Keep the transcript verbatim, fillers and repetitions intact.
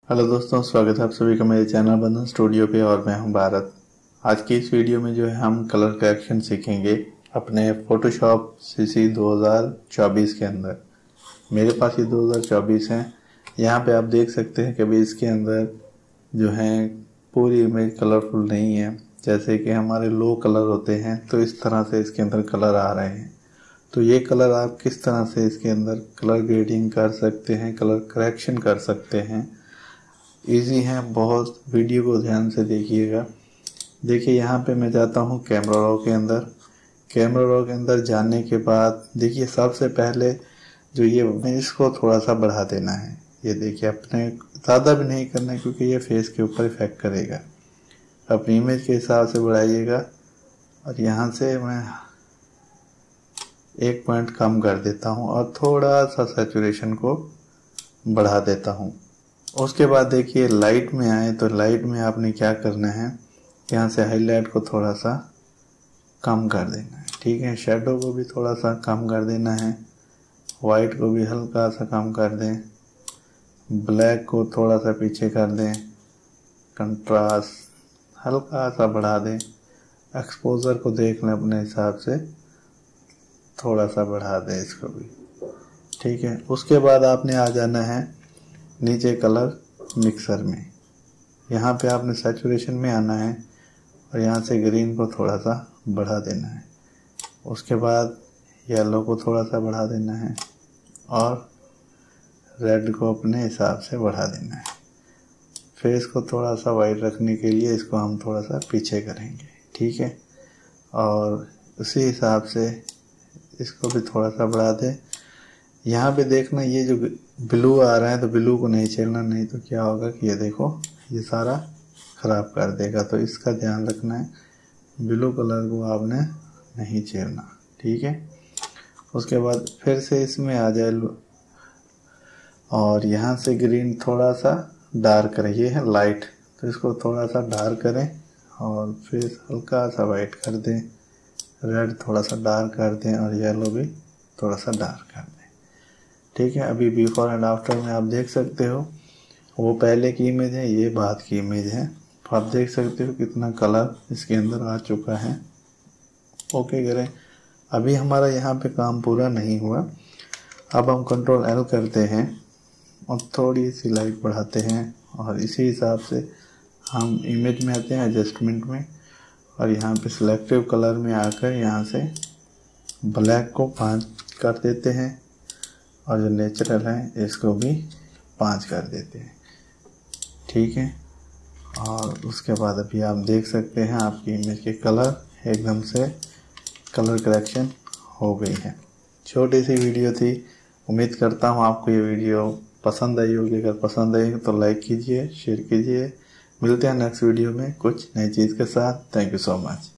Hello दोस्तों, स्वागत है आप सभी का मेरे चैनल बंधन स्टूडियो पे और मैं हूं भारत। आज की इस वीडियो में जो है हम कलर करेक्शन सीखेंगे अपने फोटोशॉप सीसी दो हज़ार चौबीस के अंदर। मेरे पास ये दो हज़ार चौबीस है। यहाँ पे आप देख सकते हैं कि अभी इसके अंदर जो है पूरी इमेज कलरफुल नहीं है। जैसे कि हमारे लो कलर होते हैं तो इस तरह से इसके अंदर कलर आ रहे हैं। तो ये कलर आप किस तरह से इसके अंदर कलर ग्रेडिंग कर सकते हैं, कलर करेक्शन कर सकते हैं, इजी है बहुत। वीडियो को ध्यान से देखिएगा। देखिए यहाँ पे मैं जाता हूँ कैमरा रॉ के अंदर। कैमरा रॉ के अंदर जाने के बाद देखिए सबसे पहले जो ये इसको थोड़ा सा बढ़ा देना है। ये देखिए अपने ज़्यादा भी नहीं करना है क्योंकि ये फेस के ऊपर इफेक्ट करेगा। अपनी इमेज के हिसाब से बढ़ाइएगा और यहाँ से मैं एक पॉइंट कम कर देता हूँ और थोड़ा सा सैचुरेशन को बढ़ा देता हूँ। उसके बाद देखिए लाइट में आए तो लाइट में आपने क्या करना है, यहाँ से हाईलाइट को थोड़ा सा कम कर देना है। ठीक है, शैडो को भी थोड़ा सा कम कर देना है, वाइट को भी हल्का सा कम कर दें, ब्लैक को थोड़ा सा पीछे कर दें, कंट्रास्ट हल्का सा बढ़ा दें, एक्सपोजर को देख लें अपने हिसाब से, थोड़ा सा बढ़ा दें इसको भी। ठीक है, उसके बाद आपने आ जाना है नीचे कलर मिक्सर में। यहाँ पे आपने सैचुरेशन में आना है और यहाँ से ग्रीन को थोड़ा सा बढ़ा देना है। उसके बाद येलो को थोड़ा सा बढ़ा देना है और रेड को अपने हिसाब से बढ़ा देना है। फेस को थोड़ा सा वाइट रखने के लिए इसको हम थोड़ा सा पीछे करेंगे। ठीक है, और उसी हिसाब से इसको भी थोड़ा सा बढ़ा दें। यहाँ पे देखना ये जो ब्लू आ रहा है तो ब्लू को नहीं छेड़ना, नहीं तो क्या होगा कि ये देखो ये सारा ख़राब कर देगा। तो इसका ध्यान रखना है, ब्लू कलर को आपने नहीं छेड़ना। ठीक है, उसके बाद फिर से इसमें आ जाए और यहाँ से ग्रीन थोड़ा सा डार्क करें। ये है लाइट तो इसको थोड़ा सा डार्क करें और फिर हल्का सा वाइट कर दें, रेड थोड़ा सा डार्क कर दें और येलो भी थोड़ा सा डार्क कर दें। ठीक है, अभी बिफोर एंड आफ्टर में आप देख सकते हो, वो पहले की इमेज है, ये बाद की इमेज है। तो आप देख सकते हो कितना कलर इसके अंदर आ चुका है। ओके करें। अभी हमारा यहाँ पे काम पूरा नहीं हुआ। अब हम कंट्रोल एल करते हैं और थोड़ी सी लाइट बढ़ाते हैं और इसी हिसाब से हम इमेज में आते हैं एडजस्टमेंट में और यहाँ पे सिलेक्टिव कलर में आकर यहाँ से ब्लैक को पाँच कर देते हैं और जो नेचुरल है इसको भी पाँच कर देते हैं। ठीक है, और उसके बाद अभी आप देख सकते हैं आपकी इमेज के कलर एकदम से कलर करेक्शन हो गई है। छोटी सी वीडियो थी, उम्मीद करता हूँ आपको ये वीडियो पसंद आई होगी। अगर पसंद आई तो लाइक कीजिए, शेयर कीजिए। मिलते हैं नेक्स्ट वीडियो में कुछ नई चीज़ के साथ। Thank you so much.